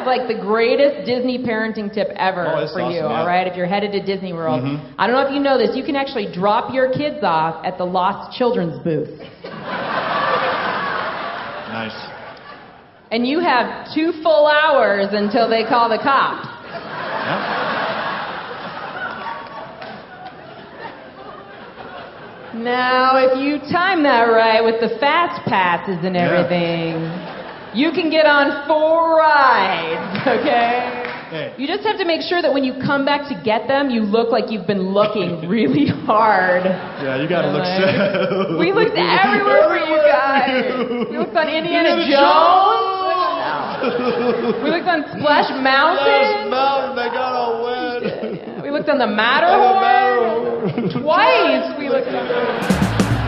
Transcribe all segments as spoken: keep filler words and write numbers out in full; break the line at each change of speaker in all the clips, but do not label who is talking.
have like the greatest Disney parenting tip ever
oh,
for
awesome,
you,
yeah.
all right? If you're headed to Disney World.
Mm-hmm.
I don't know if you know this, you can actually drop your kids off at the Lost Children's booth.
Nice.
And you have two full hours until they call the cops.
Yep.
Now, if you time that right with the fast passes and everything, yeah. you can get on four rides, okay?
Hey.
You just have to make sure that when you come back to get them, you look like you've been looking really hard.
Yeah, you gotta look
like,
so.
We looked everywhere for you guys. We looked on Indiana, Indiana Jones. Jones. We looked on Splash Mountain.
Splash Mountain, they got all wet.
Yeah, yeah. We looked on the Matterhorn. Twice we looked on the...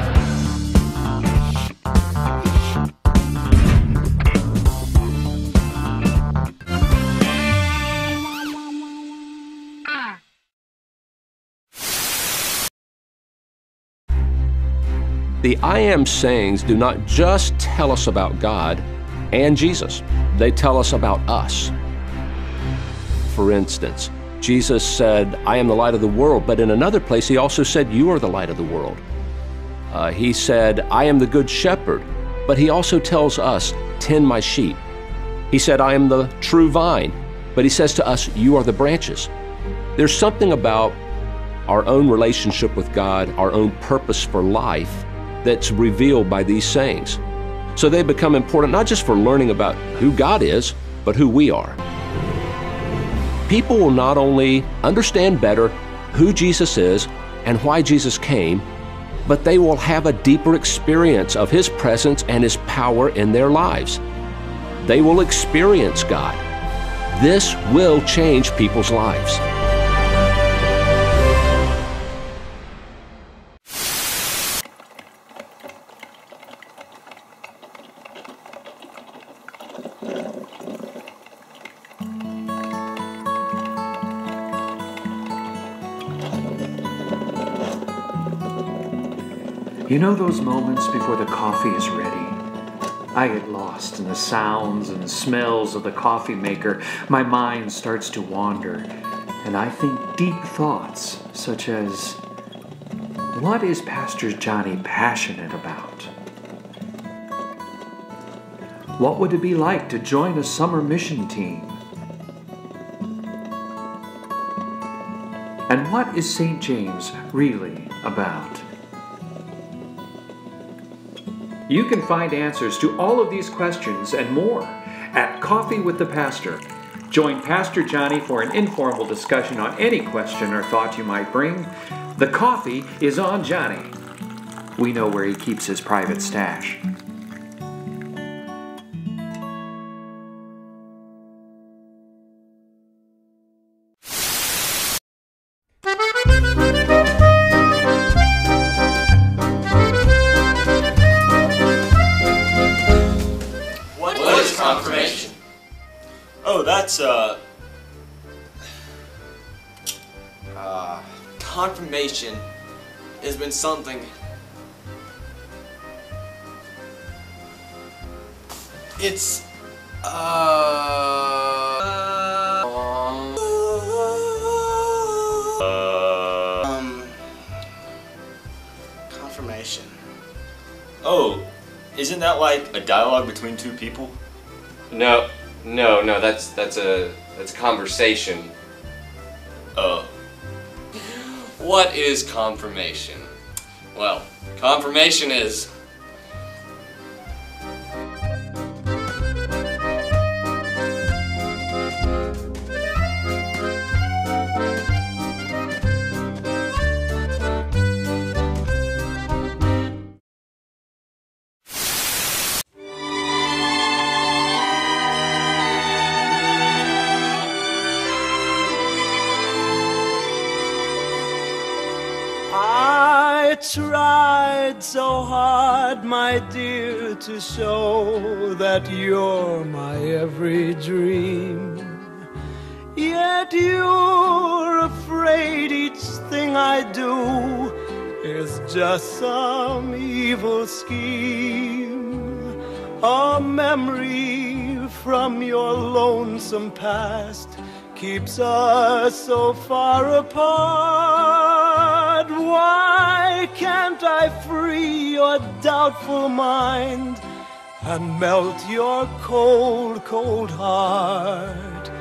The I am sayings do not just tell us about God and Jesus. They tell us about us. For instance, Jesus said, I am the light of the world, but in another place he also said, you are the light of the world. Uh, he said, I am the good shepherd, but he also tells us, tend my sheep. He said, I am the true vine, but he says to us, you are the branches. There's something about our own relationship with God, our own purpose for life, that's revealed by these sayings. So they become important not just for learning about who God is, but who we are. People will not only understand better who Jesus is and why Jesus came, but they will have a deeper experience of His presence and His power in their lives. They will experience God. This will change people's lives.
You know those moments before the coffee is ready? I get lost in the sounds and smells of the coffee maker. My mind starts to wander, and I think deep thoughts such as, what is Pastor Johnny passionate about? What would it be like to join a summer mission team? And what is Saint James really about? You can find answers to all of these questions and more at Coffee with the Pastor. Join Pastor Johnny for an informal discussion on any question or thought you might bring. The coffee is on Johnny. We know where he keeps his private stash.
Oh, that's, uh, uh, confirmation has been something, it's, uh, um, confirmation. Oh, isn't that like a dialogue between two people?
No. No, no, that's that's a that's a conversation.
Oh.
What is confirmation? Well, confirmation is
I tried so hard, my dear, to show that you're my every dream. Yet you're afraid each thing I do is just some evil scheme, a memory from your lonesome past keeps us so far apart? Why can't I free your doubtful mind and melt your cold, cold heart?